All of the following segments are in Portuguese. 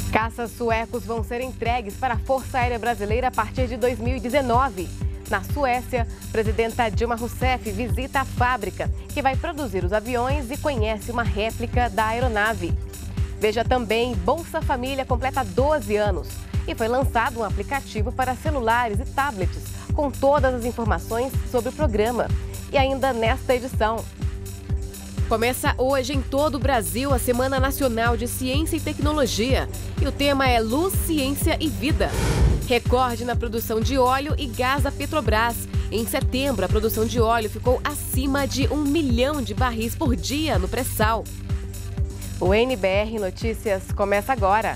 Caças suecos vão ser entregues para a Força Aérea Brasileira a partir de 2019. Na Suécia, a presidenta Dilma Rousseff visita a fábrica, que vai produzir os aviões, e conhece uma réplica da aeronave. Veja também, Bolsa Família completa 12 anos e foi lançado um aplicativo para celulares e tablets com todas as informações sobre o programa. E ainda nesta edição, começa hoje em todo o Brasil a Semana Nacional de Ciência e Tecnologia. E o tema é Luz, Ciência e Vida. Recorde na produção de óleo e gás da Petrobras. Em setembro, a produção de óleo ficou acima de 1 milhão de barris por dia no pré-sal. O NBR Notícias começa agora.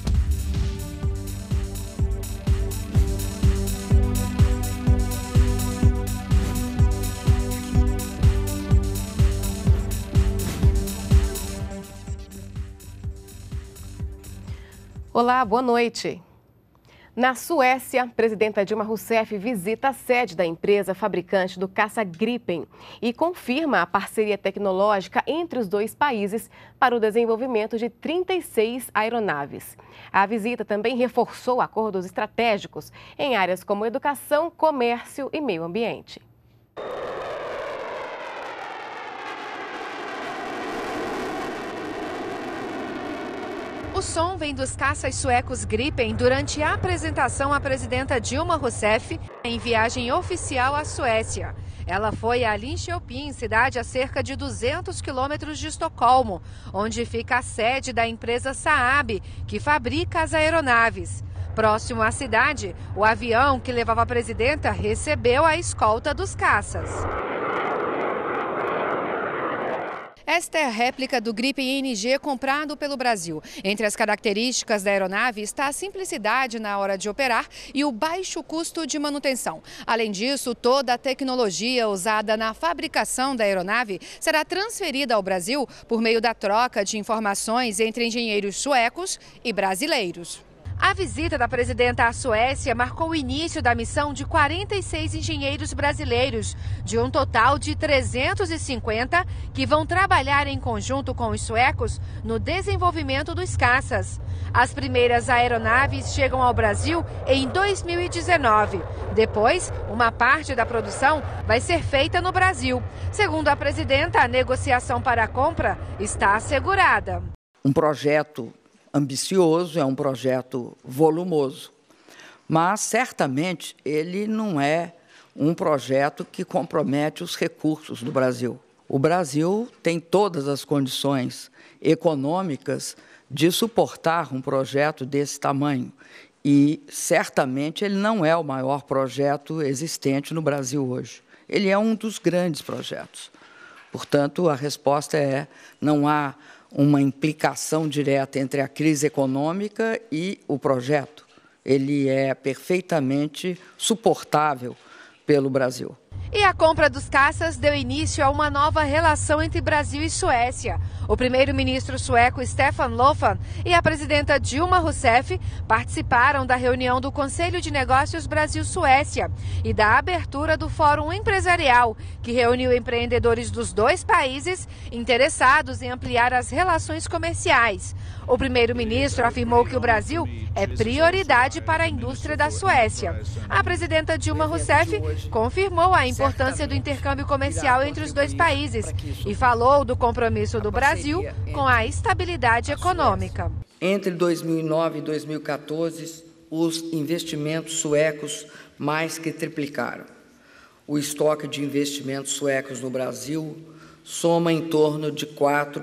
Olá, boa noite. Na Suécia, a presidenta Dilma Rousseff visita a sede da empresa fabricante do caça Gripen e confirma a parceria tecnológica entre os dois países para o desenvolvimento de 36 aeronaves. A visita também reforçou acordos estratégicos em áreas como educação, comércio e meio ambiente. O som vem dos caças suecos Gripen durante a apresentação à presidenta Dilma Rousseff em viagem oficial à Suécia. Ela foi a Linköping, cidade a cerca de 200 quilômetros de Estocolmo, onde fica a sede da empresa Saab, que fabrica as aeronaves. Próximo à cidade, o avião que levava a presidenta recebeu a escolta dos caças. Esta é a réplica do Gripen NG comprado pelo Brasil. Entre as características da aeronave está a simplicidade na hora de operar e o baixo custo de manutenção. Além disso, toda a tecnologia usada na fabricação da aeronave será transferida ao Brasil por meio da troca de informações entre engenheiros suecos e brasileiros. A visita da presidenta à Suécia marcou o início da missão de 46 engenheiros brasileiros, de um total de 350 que vão trabalhar em conjunto com os suecos no desenvolvimento dos caças. As primeiras aeronaves chegam ao Brasil em 2019. Depois, uma parte da produção vai ser feita no Brasil. Segundo a presidenta, a negociação para a compra está assegurada. Um projeto ambicioso, é um projeto volumoso, mas certamente ele não é um projeto que compromete os recursos do Brasil. O Brasil tem todas as condições econômicas de suportar um projeto desse tamanho e certamente ele não é o maior projeto existente no Brasil hoje. Ele é um dos grandes projetos. Portanto, a resposta é: não há uma implicação direta entre a crise econômica e o projeto. Ele é perfeitamente suportável pelo Brasil. E a compra dos caças deu início a uma nova relação entre Brasil e Suécia. O primeiro-ministro sueco Stefan Löfven e a presidenta Dilma Rousseff participaram da reunião do Conselho de Negócios Brasil-Suécia e da abertura do Fórum Empresarial, que reuniu empreendedores dos dois países interessados em ampliar as relações comerciais. O primeiro-ministro afirmou que o Brasil é prioridade para a indústria da Suécia. A presidenta Dilma Rousseff confirmou a importância do intercâmbio comercial entre os dois países e falou do compromisso do Brasil com a estabilidade econômica. Entre 2009 e 2014, os investimentos suecos mais que triplicaram. O estoque de investimentos suecos no Brasil soma em torno de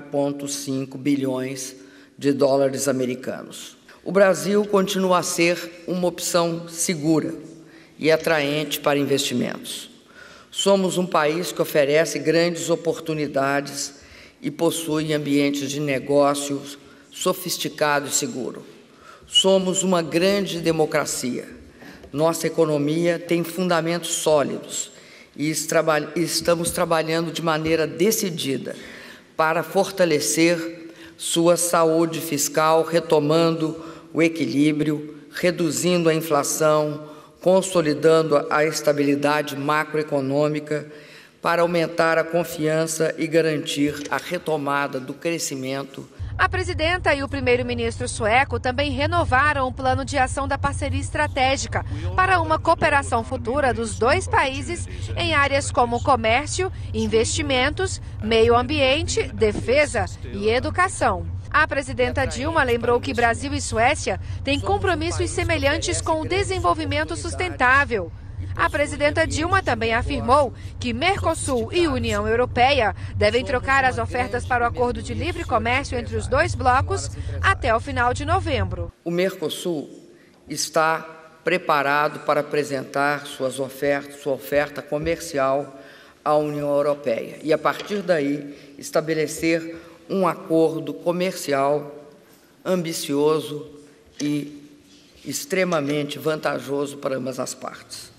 4,5 bilhões de dólares americanos. O Brasil continua a ser uma opção segura e atraente para investimentos. Somos um país que oferece grandes oportunidades e possui ambientes de negócios sofisticado e seguro. Somos uma grande democracia. Nossa economia tem fundamentos sólidos e estamos trabalhando de maneira decidida para fortalecer sua saúde fiscal, retomando o equilíbrio, reduzindo a inflação, consolidando a estabilidade macroeconômica para aumentar a confiança e garantir a retomada do crescimento. A presidenta e o primeiro-ministro sueco também renovaram o plano de ação da parceria estratégica para uma cooperação futura dos dois países em áreas como comércio, investimentos, meio ambiente, defesa e educação. A presidenta Dilma lembrou que Brasil e Suécia têm compromissos semelhantes com o desenvolvimento sustentável. A presidenta Dilma também afirmou que Mercosul e União Europeia devem trocar as ofertas para o acordo de livre comércio entre os dois blocos até o final de novembro. O Mercosul está preparado para apresentar sua oferta comercial à União Europeia e, a partir daí, estabelecer um acordo comercial ambicioso e extremamente vantajoso para ambas as partes.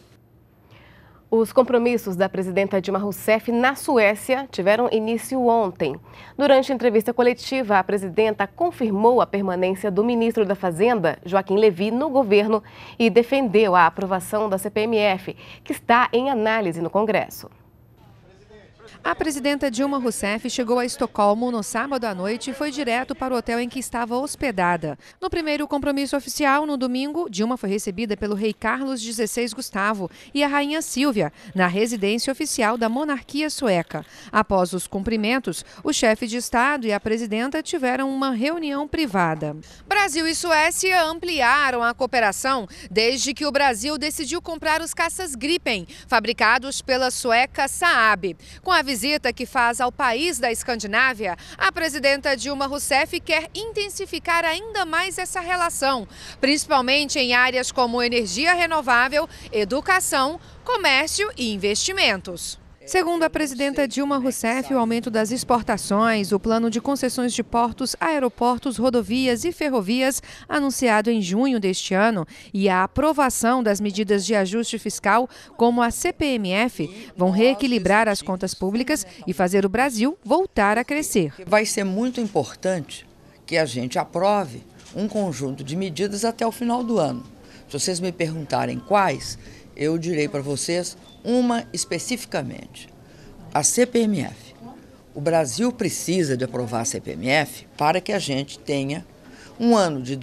Os compromissos da presidenta Dilma Rousseff na Suécia tiveram início ontem. Durante a entrevista coletiva, a presidenta confirmou a permanência do ministro da Fazenda, Joaquim Levy, no governo e defendeu a aprovação da CPMF, que está em análise no Congresso. A presidenta Dilma Rousseff chegou a Estocolmo no sábado à noite e foi direto para o hotel em que estava hospedada. No primeiro compromisso oficial, no domingo, Dilma foi recebida pelo rei Carlos XVI Gustavo e a rainha Sílvia, na residência oficial da monarquia sueca. Após os cumprimentos, o chefe de Estado e a presidenta tiveram uma reunião privada. Brasil e Suécia ampliaram a cooperação desde que o Brasil decidiu comprar os caças Gripen, fabricados pela sueca Saab. Com a visita que faz ao país da Escandinávia, a presidenta Dilma Rousseff quer intensificar ainda mais essa relação, principalmente em áreas como energia renovável, educação, comércio e investimentos. Segundo a presidenta Dilma Rousseff, o aumento das exportações, o plano de concessões de portos, aeroportos, rodovias e ferrovias, anunciado em junho deste ano, e a aprovação das medidas de ajuste fiscal, como a CPMF, vão reequilibrar as contas públicas e fazer o Brasil voltar a crescer. Vai ser muito importante que a gente aprove um conjunto de medidas até o final do ano. Se vocês me perguntarem quais, eu direi para vocês uma especificamente, a CPMF. O Brasil precisa de aprovar a CPMF para que a gente tenha um ano de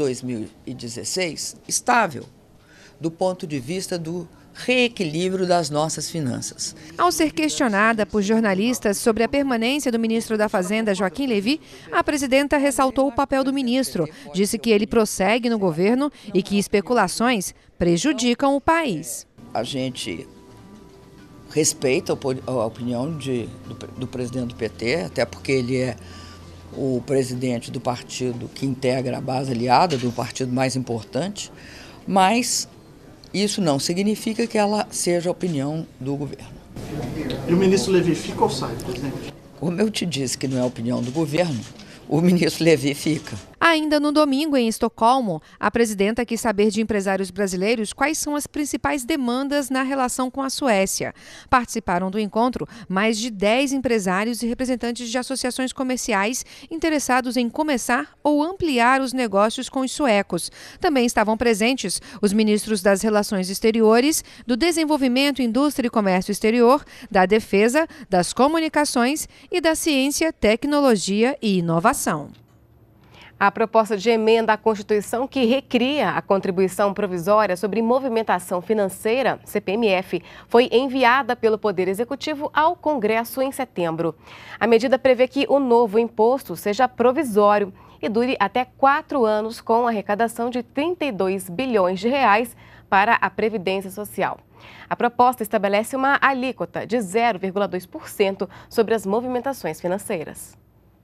2016 estável, do ponto de vista do reequilíbrio das nossas finanças. Ao ser questionada por jornalistas sobre a permanência do ministro da Fazenda, Joaquim Levy, a presidenta ressaltou o papel do ministro, disse que ele prossegue no governo e que especulações prejudicam o país. A gente respeita a opinião do presidente do PT, até porque ele é o presidente do partido que integra a base aliada, do partido mais importante, mas isso não significa que ela seja a opinião do governo. E o ministro Levy fica ou sai, presidente? Como eu te disse que não é a opinião do governo, o ministro Levy fica. Ainda no domingo, em Estocolmo, a presidenta quis saber de empresários brasileiros quais são as principais demandas na relação com a Suécia. Participaram do encontro mais de 10 empresários e representantes de associações comerciais interessados em começar ou ampliar os negócios com os suecos. Também estavam presentes os ministros das Relações Exteriores, do Desenvolvimento, Indústria e Comércio Exterior, da Defesa, das Comunicações e da Ciência, Tecnologia e Inovação. A proposta de emenda à Constituição que recria a contribuição provisória sobre movimentação financeira, CPMF, foi enviada pelo Poder Executivo ao Congresso em setembro. A medida prevê que o novo imposto seja provisório e dure até 4 anos, com arrecadação de 32 bilhões de reais para a Previdência Social. A proposta estabelece uma alíquota de 0,2% sobre as movimentações financeiras.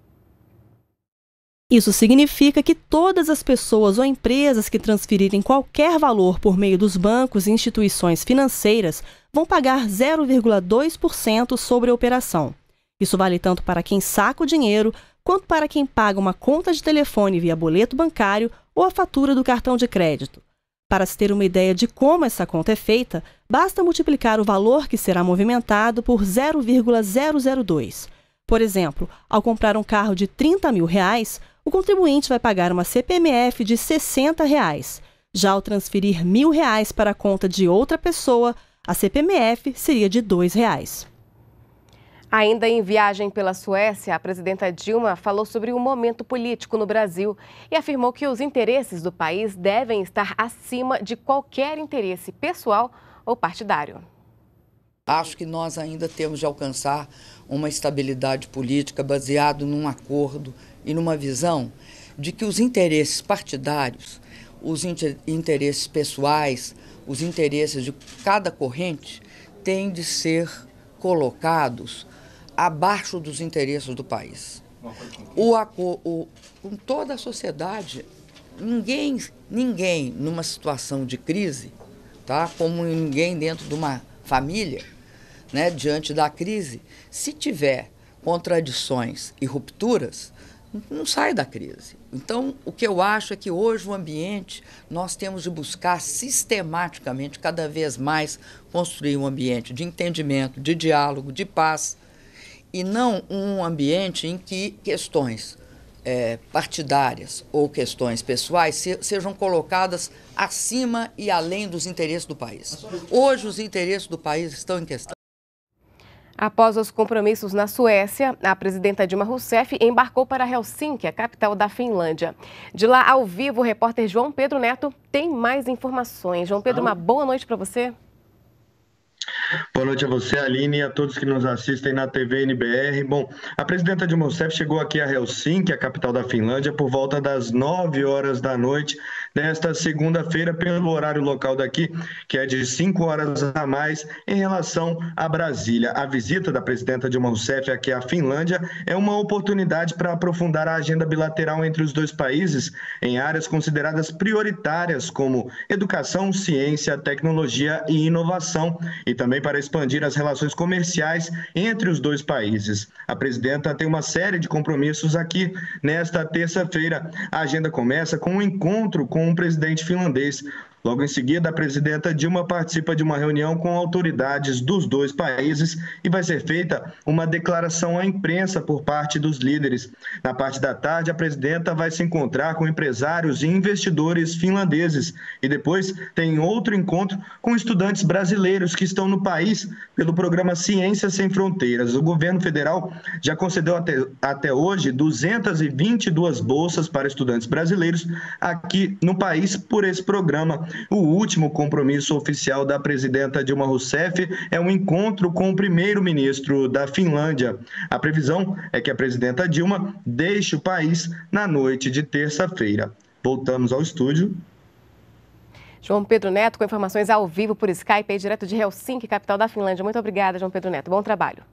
Isso significa que todas as pessoas ou empresas que transferirem qualquer valor por meio dos bancos e instituições financeiras vão pagar 0,2% sobre a operação. Isso vale tanto para quem saca o dinheiro, quanto para quem paga uma conta de telefone via boleto bancário ou a fatura do cartão de crédito. Para se ter uma ideia de como essa conta é feita, basta multiplicar o valor que será movimentado por 0,002. Por exemplo, ao comprar um carro de R$30 mil, o contribuinte vai pagar uma CPMF de R$ 60. Já ao transferir R$1.000 para a conta de outra pessoa, a CPMF seria de R$ 2. Ainda em viagem pela Suécia, a presidenta Dilma falou sobre o momento político no Brasil e afirmou que os interesses do país devem estar acima de qualquer interesse pessoal ou partidário. Acho que nós ainda temos de alcançar uma estabilidade política baseada num acordo e numa visão de que os interesses partidários, os interesses pessoais, os interesses de cada corrente têm de ser colocados abaixo dos interesses do país. Com toda a sociedade, ninguém numa situação de crise, tá? Como ninguém dentro de uma família, né, diante da crise, se tiver contradições e rupturas, não sai da crise. Então, o que eu acho é que hoje o ambiente, nós temos de buscar sistematicamente, cada vez mais, construir um ambiente de entendimento, de diálogo, de paz, e não um ambiente em que questões partidárias ou questões pessoais sejam colocadas acima e além dos interesses do país. Hoje, os interesses do país estão em questão. Após os compromissos na Suécia, a presidenta Dilma Rousseff embarcou para Helsinki, a capital da Finlândia. De lá, ao vivo, o repórter João Pedro Neto tem mais informações. João Pedro, uma boa noite para você. Boa noite a você, Aline, e a todos que nos assistem na TV NBR. Bom, a presidenta Dilma Rousseff chegou aqui a Helsinki, a capital da Finlândia, por volta das 9 horas da noite desta segunda-feira, pelo horário local daqui, que é de 5 horas a mais em relação a Brasília. A visita da presidenta Dilma Rousseff aqui à Finlândia é uma oportunidade para aprofundar a agenda bilateral entre os dois países em áreas consideradas prioritárias como educação, ciência, tecnologia e inovação, e também para expandir as relações comerciais entre os dois países. A presidenta tem uma série de compromissos aqui nesta terça-feira. A agenda começa com um encontro com o presidente finlandês. Logo em seguida, a presidenta Dilma participa de uma reunião com autoridades dos dois países e vai ser feita uma declaração à imprensa por parte dos líderes. Na parte da tarde, a presidenta vai se encontrar com empresários e investidores finlandeses e depois tem outro encontro com estudantes brasileiros que estão no país pelo programa Ciência Sem Fronteiras. O governo federal já concedeu até hoje 222 bolsas para estudantes brasileiros aqui no país por esse programa. O último compromisso oficial da presidenta Dilma Rousseff é um encontro com o primeiro-ministro da Finlândia. A previsão é que a presidenta Dilma deixe o país na noite de terça-feira. Voltamos ao estúdio. João Pedro Neto com informações ao vivo por Skype, aí direto de Helsinki, capital da Finlândia. Muito obrigada, João Pedro Neto. Bom trabalho.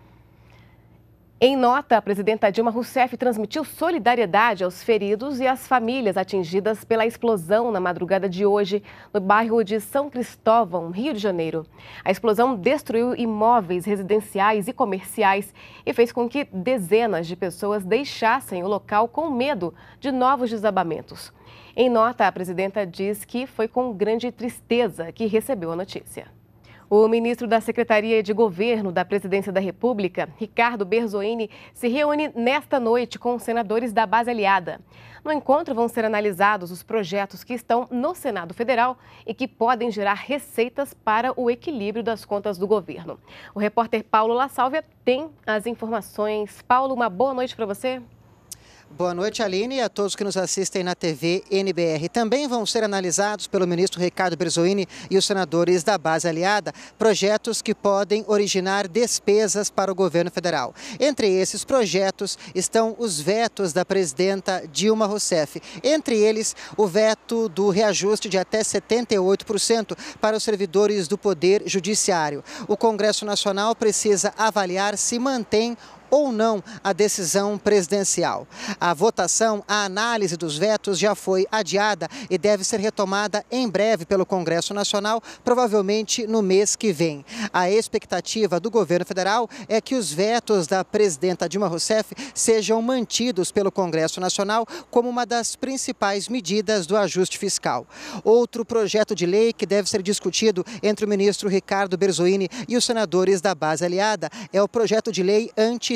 Em nota, a presidenta Dilma Rousseff transmitiu solidariedade aos feridos e às famílias atingidas pela explosão na madrugada de hoje no bairro de São Cristóvão, Rio de Janeiro. A explosão destruiu imóveis residenciais e comerciais e fez com que dezenas de pessoas deixassem o local com medo de novos desabamentos. Em nota, a presidenta diz que foi com grande tristeza que recebeu a notícia. O ministro da Secretaria de Governo da Presidência da República, Ricardo Berzoini, se reúne nesta noite com os senadores da base aliada. No encontro vão ser analisados os projetos que estão no Senado Federal e que podem gerar receitas para o equilíbrio das contas do governo. O repórter Paulo La Sálvia tem as informações. Paulo, uma boa noite para você. Boa noite, Aline, e a todos que nos assistem na TV NBR. Também vão ser analisados pelo ministro Ricardo Berzoini e os senadores da base aliada projetos que podem originar despesas para o governo federal. Entre esses projetos estão os vetos da presidenta Dilma Rousseff. Entre eles, o veto do reajuste de até 78% para os servidores do Poder Judiciário. O Congresso Nacional precisa avaliar se mantém ou não a decisão presidencial. A votação, a análise dos vetos já foi adiada e deve ser retomada em breve pelo Congresso Nacional, provavelmente no mês que vem. A expectativa do governo federal é que os vetos da presidenta Dilma Rousseff sejam mantidos pelo Congresso Nacional como uma das principais medidas do ajuste fiscal. Outro projeto de lei que deve ser discutido entre o ministro Ricardo Berzoini e os senadores da base aliada é o projeto de lei antiterrorista.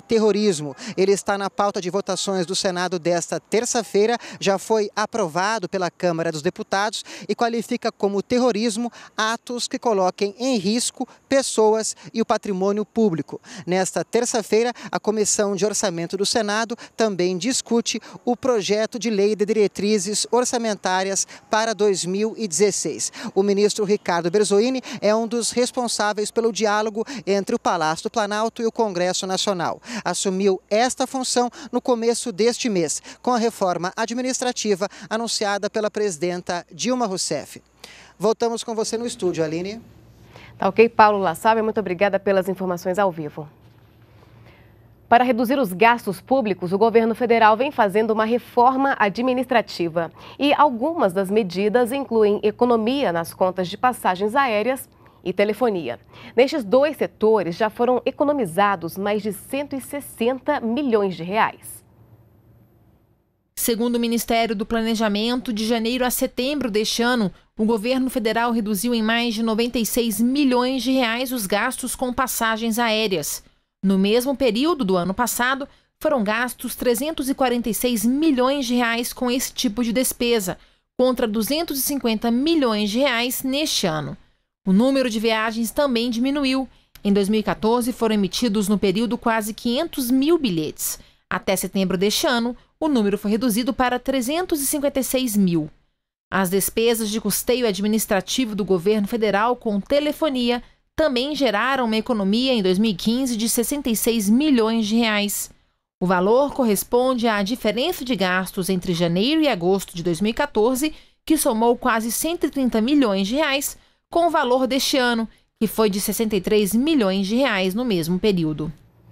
terrorismo. Ele está na pauta de votações do Senado desta terça-feira, já foi aprovado pela Câmara dos Deputados e qualifica como terrorismo atos que coloquem em risco pessoas e o patrimônio público. Nesta terça-feira, a Comissão de Orçamento do Senado também discute o projeto de lei de diretrizes orçamentárias para 2016. O ministro Ricardo Berzoini é um dos responsáveis pelo diálogo entre o Palácio do Planalto e o Congresso Nacional. Assumiu esta função no começo deste mês, com a reforma administrativa anunciada pela presidenta Dilma Rousseff. Voltamos com você no estúdio, Aline. Tá ok, Paulo La Salve, muito obrigada pelas informações ao vivo. Para reduzir os gastos públicos, o governo federal vem fazendo uma reforma administrativa. E algumas das medidas incluem economia nas contas de passagens aéreas e telefonia. Nestes dois setores já foram economizados mais de 160 milhões de reais. Segundo o Ministério do Planejamento, de janeiro a setembro deste ano, o governo federal reduziu em mais de 96 milhões de reais os gastos com passagens aéreas. No mesmo período do ano passado, foram gastos 346 milhões de reais com esse tipo de despesa, contra 250 milhões de reais neste ano. O número de viagens também diminuiu. Em 2014, foram emitidos no período quase 500 mil bilhetes. Até setembro deste ano, o número foi reduzido para 356 mil. As despesas de custeio administrativo do governo federal com telefonia também geraram uma economia em 2015 de 66 milhões de reais. O valor corresponde à diferença de gastos entre janeiro e agosto de 2014, que somou quase 130 milhões de reais, com o valor deste ano, que foi de 63 milhões de reais no mesmo período.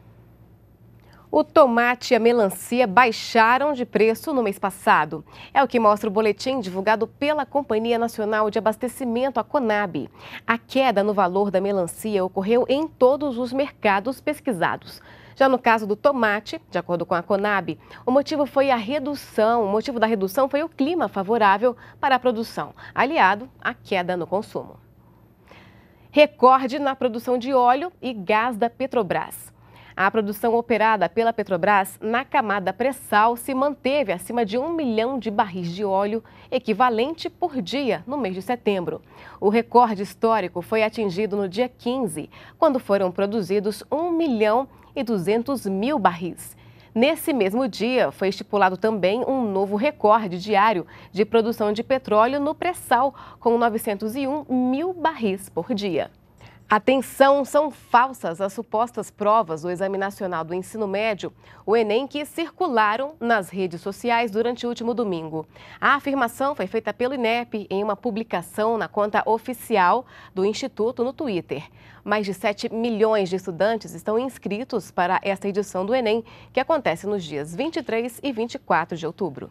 O tomate e a melancia baixaram de preço no mês passado. É o que mostra o boletim divulgado pela Companhia Nacional de Abastecimento, a Conab. A queda no valor da melancia ocorreu em todos os mercados pesquisados. Já no caso do tomate, de acordo com a Conab, o motivo da redução foi o clima favorável para a produção, aliado à queda no consumo. Recorde na produção de óleo e gás da Petrobras. A produção operada pela Petrobras na camada pré-sal se manteve acima de 1 milhão de barris de óleo, equivalente por dia no mês de setembro. O recorde histórico foi atingido no dia 15, quando foram produzidos 1.200.000 barris. Nesse mesmo dia, foi estipulado também um novo recorde diário de produção de petróleo no pré-sal, com 901.000 barris por dia. Atenção, são falsas as supostas provas do Exame Nacional do Ensino Médio, o Enem, que circularam nas redes sociais durante o último domingo. A afirmação foi feita pelo INEP em uma publicação na conta oficial do Instituto no Twitter. Mais de 7 milhões de estudantes estão inscritos para esta edição do Enem, que acontece nos dias 23 e 24 de outubro.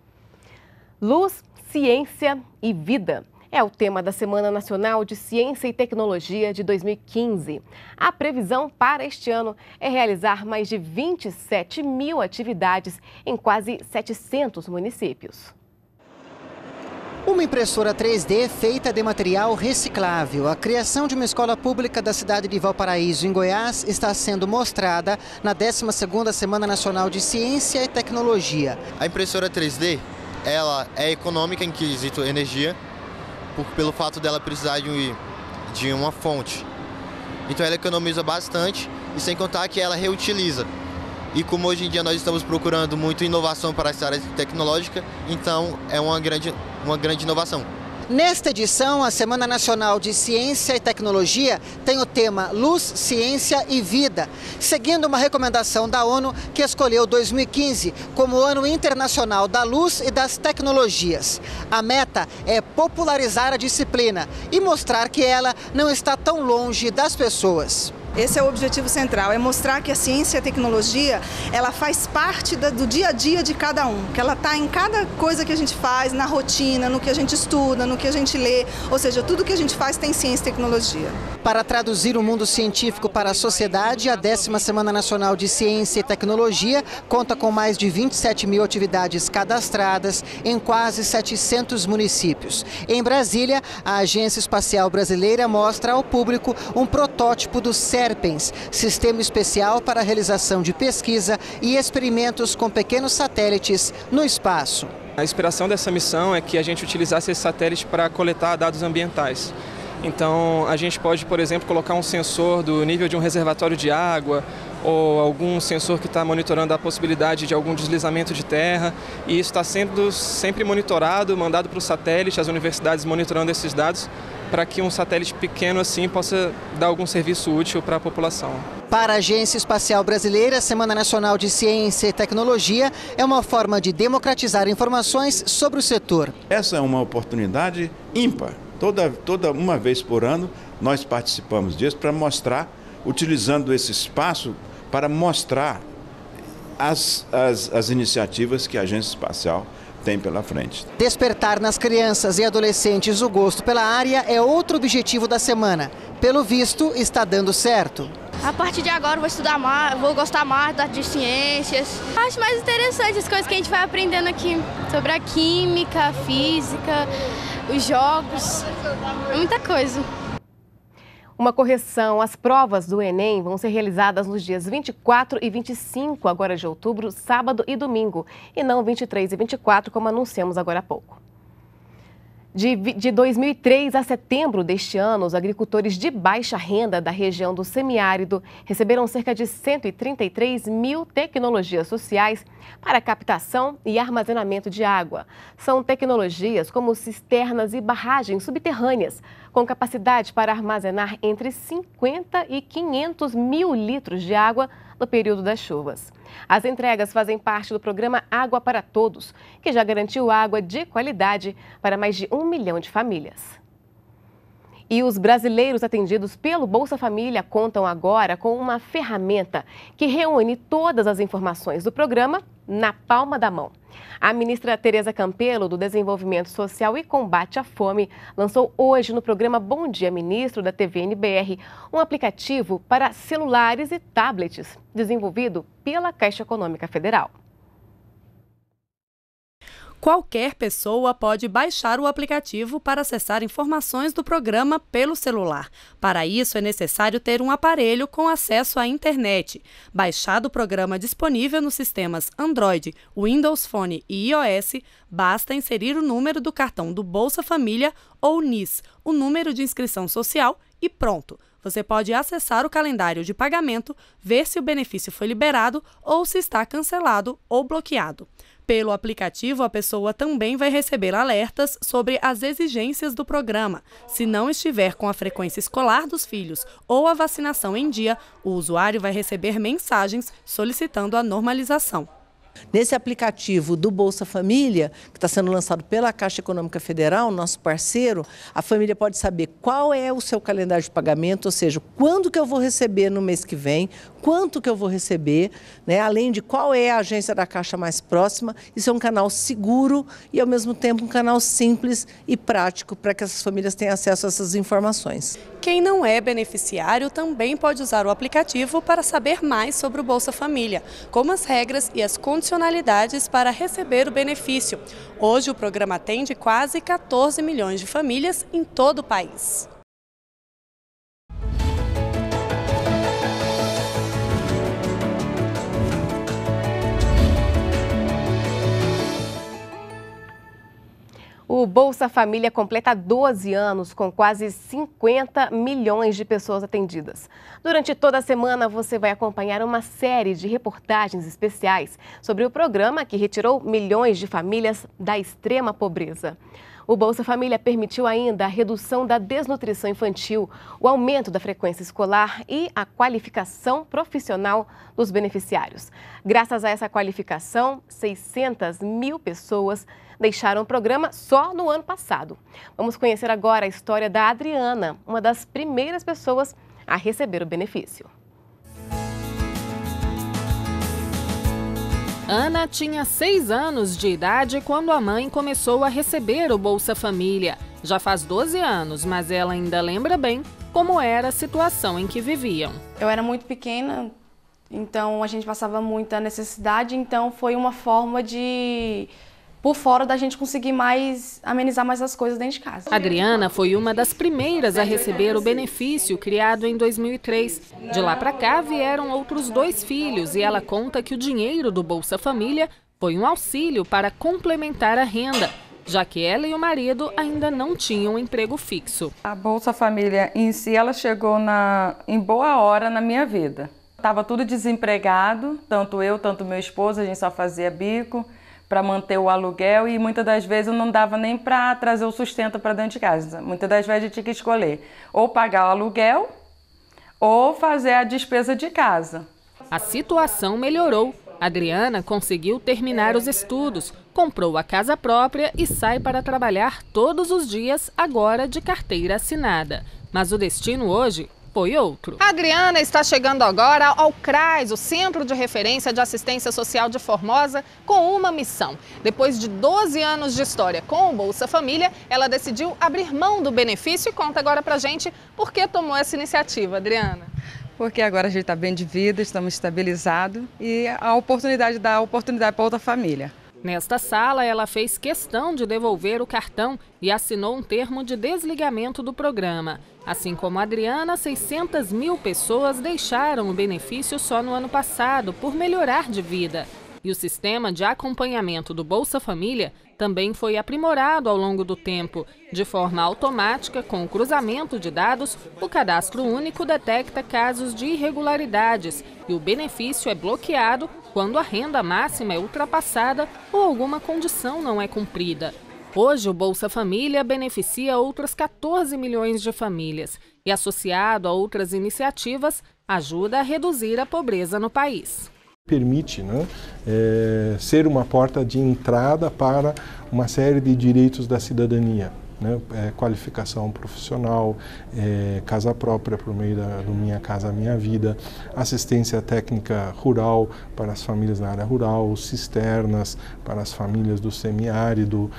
Luz, ciência e vida é o tema da Semana Nacional de Ciência e Tecnologia de 2015. A previsão para este ano é realizar mais de 27 mil atividades em quase 700 municípios. Uma impressora 3D feita de material reciclável. A criação de uma escola pública da cidade de Valparaíso, em Goiás, está sendo mostrada na 12ª Semana Nacional de Ciência e Tecnologia. A impressora 3D, ela é econômica em quesito energia, pelo fato dela precisar de uma fonte. Então ela economiza bastante e sem contar que ela reutiliza. E como hoje em dia nós estamos procurando muito inovação para essa área tecnológica, então é uma grande inovação. Nesta edição, a Semana Nacional de Ciência e Tecnologia tem o tema Luz, Ciência e Vida, seguindo uma recomendação da ONU que escolheu 2015 como o Ano Internacional da Luz e das Tecnologias. A meta é popularizar a disciplina e mostrar que ela não está tão longe das pessoas. Esse é o objetivo central, é mostrar que a ciência e a tecnologia, ela faz parte do dia a dia de cada um, que ela está em cada coisa que a gente faz, na rotina, no que a gente estuda, no que a gente lê, ou seja, tudo que a gente faz tem ciência e tecnologia. Para traduzir o mundo científico para a sociedade, a 10ª Semana Nacional de Ciência e Tecnologia conta com mais de 27 mil atividades cadastradas em quase 700 municípios. Em Brasília, a Agência Espacial Brasileira mostra ao público um protótipo do cérebro SERPENS, Sistema Especial para a Realização de Pesquisa e Experimentos com Pequenos Satélites no Espaço. A inspiração dessa missão é que a gente utilizasse esse satélite para coletar dados ambientais. Então, a gente pode, por exemplo, colocar um sensor do nível de um reservatório de água ou algum sensor que está monitorando a possibilidade de algum deslizamento de terra. E isso está sendo sempre monitorado, mandado para o satélite, as universidades monitorando esses dados, para que um satélite pequeno assim possa dar algum serviço útil para a população. Para a Agência Espacial Brasileira, a Semana Nacional de Ciência e Tecnologia é uma forma de democratizar informações sobre o setor. Essa é uma oportunidade ímpar. Toda uma vez por ano nós participamos disso para mostrar, utilizando esse espaço para mostrar as iniciativas que a Agência Espacial tem pela frente. Despertar nas crianças e adolescentes o gosto pela área é outro objetivo da semana. Pelo visto, está dando certo. A partir de agora eu vou estudar mais, vou gostar mais de ciências. Acho mais interessante as coisas que a gente vai aprendendo aqui sobre a química, a física, os jogos, muita coisa. Uma correção, as provas do Enem vão ser realizadas nos dias 24 e 25 agora de outubro, sábado e domingo, e não 23 e 24, como anunciamos agora há pouco. De 2003 a setembro deste ano, os agricultores de baixa renda da região do semiárido receberam cerca de 133 mil tecnologias sociais para captação e armazenamento de água. São tecnologias como cisternas e barragens subterrâneas, com capacidade para armazenar entre 50 e 500 mil litros de água no período das chuvas. As entregas fazem parte do programa Água para Todos, que já garantiu água de qualidade para mais de 1 milhão de famílias. E os brasileiros atendidos pelo Bolsa Família contam agora com uma ferramenta que reúne todas as informações do programa na palma da mão. A ministra Tereza Campelo, do Desenvolvimento Social e Combate à Fome, lançou hoje no programa Bom Dia Ministro da TV NBR um aplicativo para celulares e tablets, desenvolvido pela Caixa Econômica Federal. Qualquer pessoa pode baixar o aplicativo para acessar informações do programa pelo celular. Para isso, é necessário ter um aparelho com acesso à internet. Baixado o programa disponível nos sistemas Android, Windows Phone e iOS, basta inserir o número do cartão do Bolsa Família ou NIS, o número de inscrição social e pronto. Você pode acessar o calendário de pagamento, ver se o benefício foi liberado ou se está cancelado ou bloqueado. Pelo aplicativo, a pessoa também vai receber alertas sobre as exigências do programa. Se não estiver com a frequência escolar dos filhos ou a vacinação em dia, o usuário vai receber mensagens solicitando a normalização. Nesse aplicativo do Bolsa Família, que está sendo lançado pela Caixa Econômica Federal, nosso parceiro, a família pode saber qual é o seu calendário de pagamento, ou seja, quando que eu vou receber no mês que vem, quanto que eu vou receber, né? Além de qual é a agência da Caixa mais próxima. Isso é um canal seguro e, ao mesmo tempo, um canal simples e prático para que essas famílias tenham acesso a essas informações. Quem não é beneficiário também pode usar o aplicativo para saber mais sobre o Bolsa Família, como as regras e as condicionalidades para receber o benefício. Hoje, o programa atende quase 14 milhões de famílias em todo o país. O Bolsa Família completa 12 anos com quase 50 milhões de pessoas atendidas. Durante toda a semana você vai acompanhar uma série de reportagens especiais sobre o programa que retirou milhões de famílias da extrema pobreza. O Bolsa Família permitiu ainda a redução da desnutrição infantil, o aumento da frequência escolar e a qualificação profissional dos beneficiários. Graças a essa qualificação, 600 mil pessoas deixaram o programa só no ano passado. Vamos conhecer agora a história da Adriana, uma das primeiras pessoas a receber o benefício. Ana tinha 6 anos de idade quando a mãe começou a receber o Bolsa Família. Já faz 12 anos, mas ela ainda lembra bem como era a situação em que viviam. Eu era muito pequena, então a gente passava muita necessidade, então foi uma forma de por fora da gente conseguir amenizar mais as coisas dentro de casa. Adriana foi uma das primeiras a receber o benefício criado em 2003. De lá para cá vieram outros 2 filhos e ela conta que o dinheiro do Bolsa Família foi um auxílio para complementar a renda, já que ela e o marido ainda não tinham emprego fixo. A Bolsa Família em si, ela chegou em boa hora na minha vida. Estava tudo desempregado, tanto eu, tanto meu esposo, a gente só fazia bico para manter o aluguel e muitas das vezes não dava nem para trazer o sustento para dentro de casa. Muitas das vezes a gente tinha que escolher ou pagar o aluguel ou fazer a despesa de casa. A situação melhorou. Adriana conseguiu terminar os estudos, comprou a casa própria e sai para trabalhar todos os dias, agora de carteira assinada. Mas o destino hoje foi outro. A Adriana está chegando agora ao CRAS, o Centro de Referência de Assistência Social de Formosa, com uma missão. Depois de 12 anos de história com o Bolsa Família, ela decidiu abrir mão do benefício e conta agora pra gente por que tomou essa iniciativa, Adriana. Porque agora a gente está bem de vida, estamos estabilizados e a oportunidade dá oportunidade para outra família. Nesta sala, ela fez questão de devolver o cartão e assinou um termo de desligamento do programa. Assim como a Adriana, 600 mil pessoas deixaram o benefício só no ano passado por melhorar de vida. E o sistema de acompanhamento do Bolsa Família também foi aprimorado ao longo do tempo. De forma automática, com o cruzamento de dados, o cadastro único detecta casos de irregularidades e o benefício é bloqueado quando a renda máxima é ultrapassada ou alguma condição não é cumprida. Hoje, o Bolsa Família beneficia outras 14 milhões de famílias e, associado a outras iniciativas, ajuda a reduzir a pobreza no país. Permite, né, ser uma porta de entrada para uma série de direitos da cidadania. Né, qualificação profissional, casa própria por meio do Minha Casa Minha Vida, assistência técnica rural para as famílias na área rural, cisternas para as famílias do semiárido,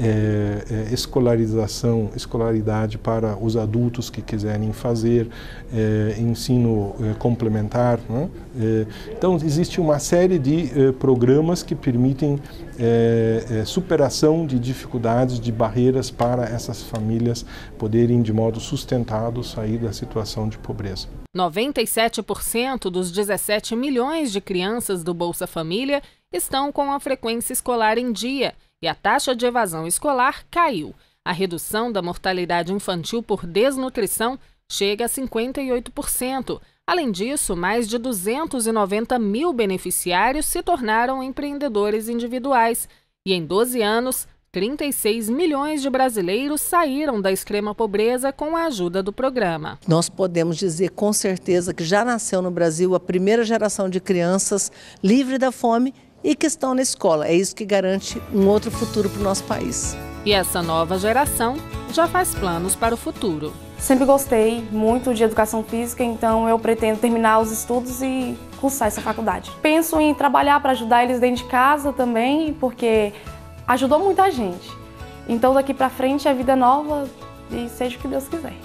escolaridade para os adultos que quiserem fazer, ensino complementar. Né? Então, existe uma série de programas que permitem superação de dificuldades, de barreiras para essas famílias poderem, de modo sustentado, sair da situação de pobreza. 97% dos 17 milhões de crianças do Bolsa Família estão com a frequência escolar em dia e a taxa de evasão escolar caiu. A redução da mortalidade infantil por desnutrição chega a 58%. Além disso, mais de 290 mil beneficiários se tornaram empreendedores individuais e, em 12 anos, 36 milhões de brasileiros saíram da extrema pobreza com a ajuda do programa. Nós podemos dizer com certeza que já nasceu no Brasil a primeira geração de crianças livre da fome e que estão na escola. É isso que garante um outro futuro para o nosso país. E essa nova geração já faz planos para o futuro. Sempre gostei muito de educação física, então eu pretendo terminar os estudos e cursar essa faculdade. Penso em trabalhar para ajudar eles dentro de casa também, porque ajudou muita gente. Então daqui para frente é vida nova e seja o que Deus quiser.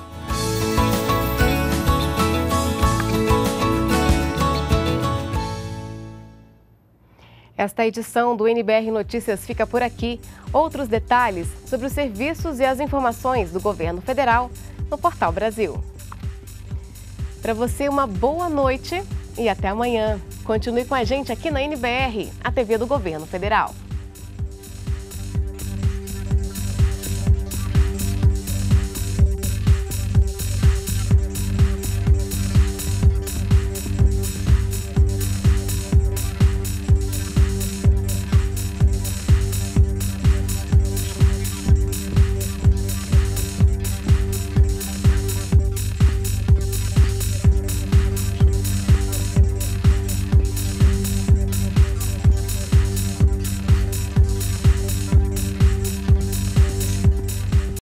Esta edição do NBR Notícias fica por aqui. Outros detalhes sobre os serviços e as informações do governo federal no Portal Brasil. Para você, uma boa noite e até amanhã. Continue com a gente aqui na NBR, a TV do Governo Federal.